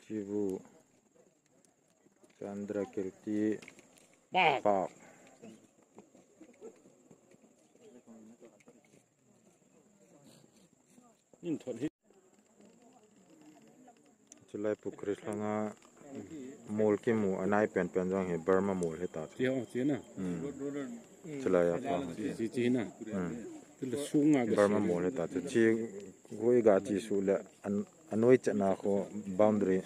Cibu Chandra Kirti Park Julai Pukris langa mol ki mu anai pen jong he Burma mol he ta Julai apa Burma mol he ta chi goi ga chi su le anoi chana ko boundary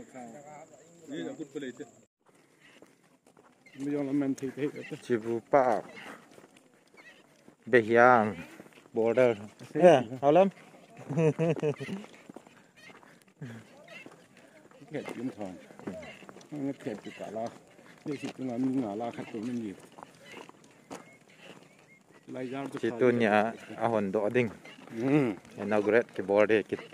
Cibu Park Behyang border halam Kẹt yếm thòng, nó kẹt từ cả la, đây chỉ là mình ngả la khát tụi mình nhiều. Chỉ tuần nhà ahon do ding, inaugurate cái border kit.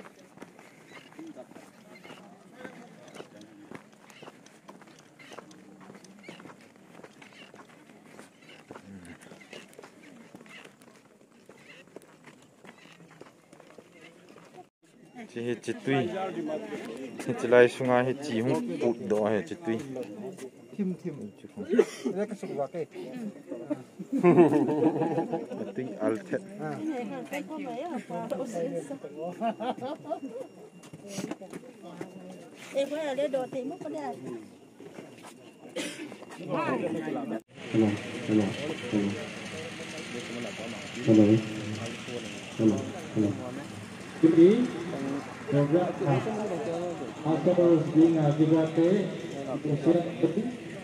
Chỉ tui, chỉ lại xuống ngay chỉ hung bụt đó hết chỉ tui. Thêm, đây cái sụp vào cái. I think I'll take. Em có để đồ thì mất có đây. Hello. Jadi, juga atau dengan juga usia penting.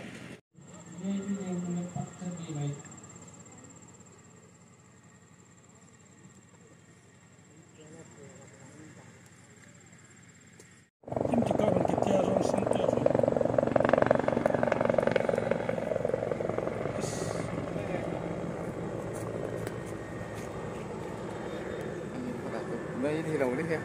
Đây thì đầu đấy kìa.